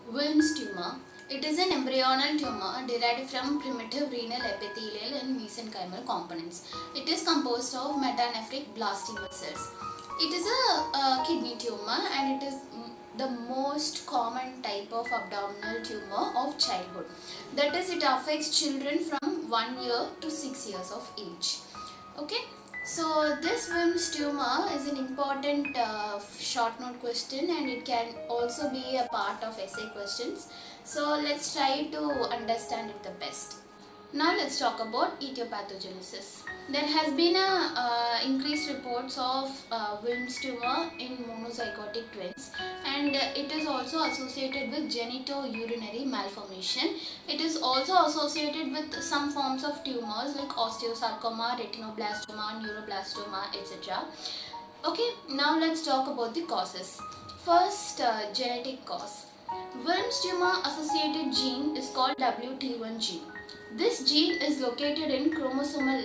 Wilms tumor. It is an embryonal tumor derived from primitive renal epithelial and mesenchymal components. It is composed of metanephric blastomer cells. It is a kidney tumor and it is the most common type of abdominal tumor of childhood. That is, it affects children from 1 year to 6 years of age. Okay. So this Wilms tumor is an important short note question, and it can also be a part of essay questions. So let's try to understand it the best. Now let's talk about etiopathogenesis. There has been increased reports of Wilms tumor in monozygotic twins, and it is also associated with genitourinary malformation. It is also associated with some forms of tumors like osteosarcoma, retinoblastoma, neuroblastoma, etc. Okay, now let's talk about the causes. First, genetic cause. Wilms tumor associated gene is called WT1 gene. This gene is located in chromosomal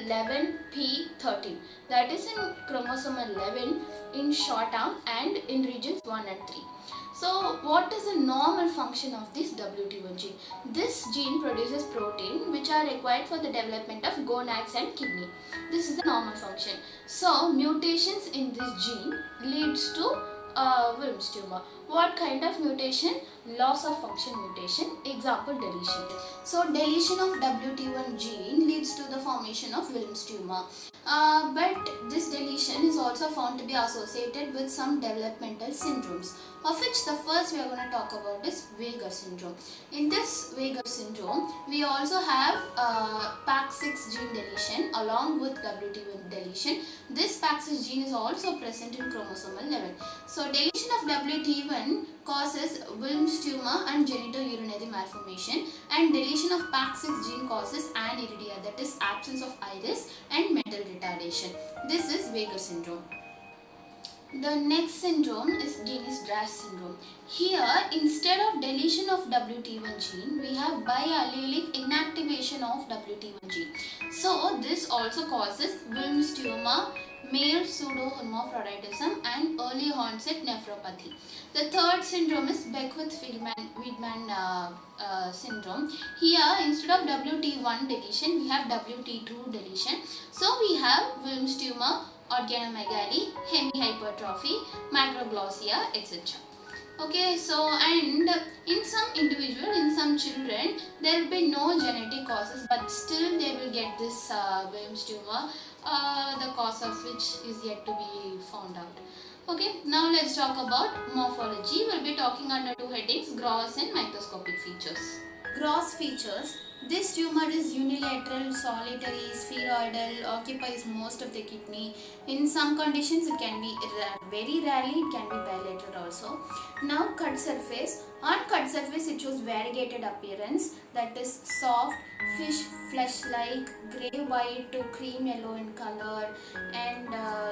11p13, that is in chromosomal 11 in short arm and in regions 1 and 3. So what is the normal function of this WT1 gene? This gene produces protein which are required for the development of gonads and kidney. This is the normal function. So mutations in this gene leads to Wilms tumor. What kind of mutation? Loss of function mutation. Example, deletion. So deletion of WT1 gene leads to the formation of Wilms tumor. But this deletion is also found to be associated with some developmental syndromes, of which the first we are going to talk about is Weger syndrome. In this Weger syndrome, we also have PAX6 gene deletion along with WT1 deletion. This PAX6 gene is also present in chromosome 11. So deletion of WT1 causes Wilms tumor and genitourinary malformation, and deletion of PAX6 gene causes aniridia, that is absence of iris and mental retardation. This is Weger syndrome. The next syndrome is Dennis-Drash syndrome. Here, instead of deletion of WT1 gene, we have biallelic inactivation of WT1 gene. So this also causes Wilms tumor, male pseudohermaphroditism and early onset nephropathy. The third syndrome is Beckwith-Wiedemann syndrome. Here, instead of WT1 deletion, we have WT2 deletion. So we have Wilms tumor, organomegaly, hemihypertrophy, microglossia, etc. Okay, so and in some individual, in some children, there will be no genetic causes, but still they will get this Wilms tumor, the cause of which is yet to be found out. Okay, now let's talk about morphology. We'll be talking under two headings, gross and microscopic features. Gross features. This tumor is unilateral, solitary, spheroidal, occupies most of the kidney. In some conditions it can be very rarely, it can be bilateral also. Now cut surface. On cut surface it shows variegated appearance, that is soft, fish flesh-like, grey-white to cream yellow in color, and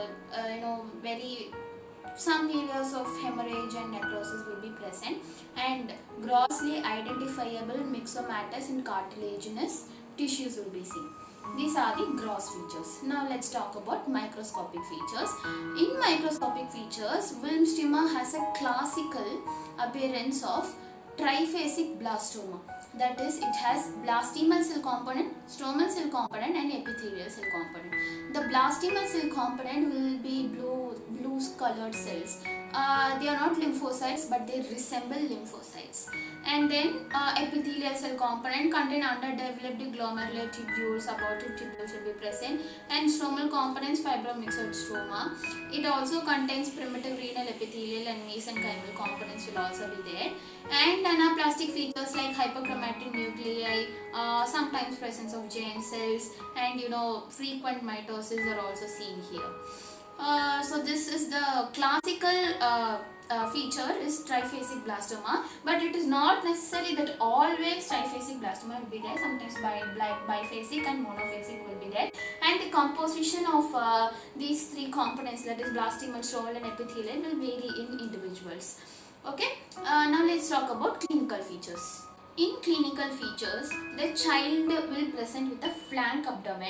very some areas of hemorrhage and necrosis will be present, and grossly identifiable myxomatous and cartilaginous tissues will be seen. These are the gross features. Now let's talk about microscopic features. In microscopic features, Wilms tumor has a classical appearance of triphasic blastoma. That is, it has blastemal cell component, stromal cell component and epithelial cell component. The blastemal cell component will be blue colored cells. They are not lymphocytes, but they resemble lymphocytes. And then epithelial cell component contain underdeveloped glomerular tubules, abortive tubules will be present, and stromal components fibromyxoid stroma. It also contains primitive renal epithelial and mesenchymal components will also be there, and anaplastic features like hyperchromatin nuclei, sometimes presence of giant cells, and frequent mitosis are also seen here. So this is the classical feature is triphasic blastoma, but it is not necessary that always triphasic blastoma will be there. Sometimes biphasic and monophasic will be there, and the composition of these three components, that is blastemal, stromal and epithelial, will vary in individuals. Okay, now let's talk about clinical features. In clinical features, the child will present with a flank abdomen,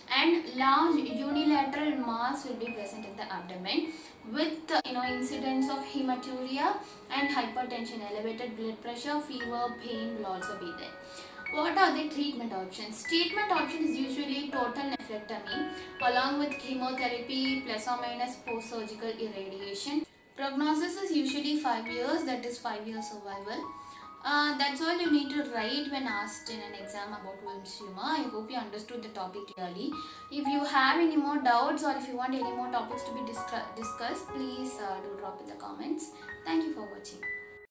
and large unilateral mass will be present in the abdomen with incidence of hematuria and hypertension, elevated blood pressure, fever, pain will also be there. What are the treatment options? Treatment option is usually total nephrectomy along with chemotherapy plus or minus post-surgical irradiation. Prognosis is usually 5 years, that is 5 years survival. That's all you need to write when asked in an exam about Wilms tumor. I hope you understood the topic clearly. If you have any more doubts or if you want any more topics to be discussed, please do drop in the comments. Thank you for watching.